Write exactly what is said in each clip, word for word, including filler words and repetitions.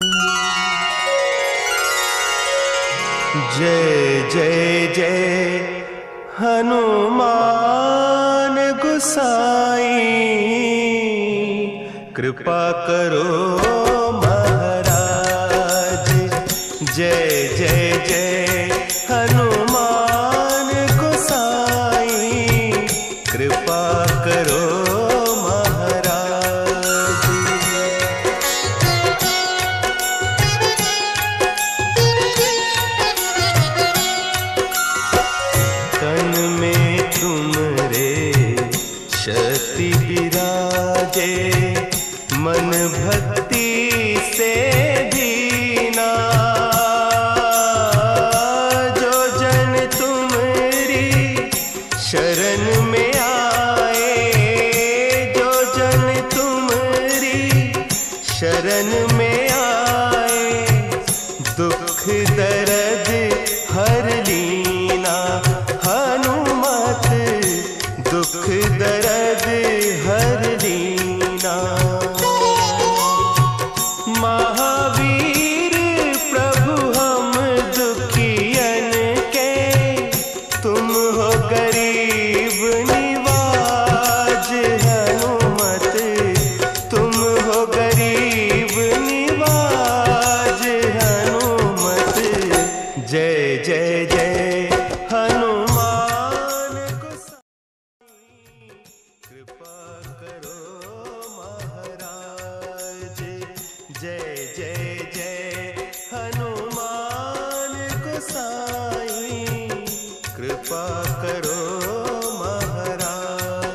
जय जय जय हनुमान गुसाई, कृपा करो महाराज। जय जय जय हनुमान गुसाई, कृपा करो शक्ति विराजे, मन भक्ति से दीना। जो जन तुम्हारी शरण में आए, जो जन तुम्हारी शरण में आए, दुख दर्द हर लीना। हनुमत दुख दर्द हर लीना। महावीर प्रभु हम दुखियन के, तुम हो गरीब निवाज। हनुमत तुम हो गरीब निवाज। हनुमत जय जय जय हनुमान कृपा करो महाराज। जय जय जय हनुमान गोसाई, कृपा करो महाराज।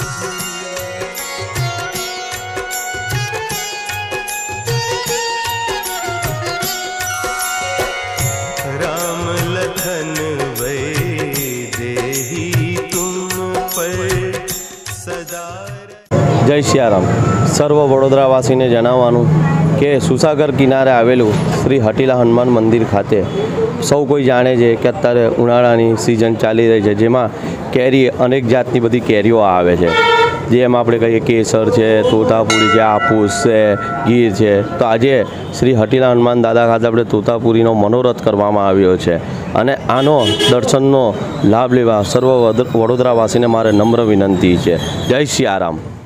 राम लखन वै देही तुम पर सदा। जय सियाराम। सर्व वडोदरावासीने जणाववानुं के सुसागर किनारे आवेलू श्री हटीला हनुमान मंदिर खाते सौ कोई जाणे छे के अत्यारे उनाळानी सीजन चाली रही है, जेमां केरी अनेक जातनी बधी केरीओ आवे छे, जेम आपणे कहीए केसर है, तोतापुरी है, आपूस है, गीर है। तो आज श्री हटीला हनुमान दादा खाते अपने तोतापुरीनो मनोरथ करवामां आव्यो छे अने आनो दर्शननो लाभ लेवा सर्व वडोदरावासीने मारे नम्र विनंती है। जय सियाराम।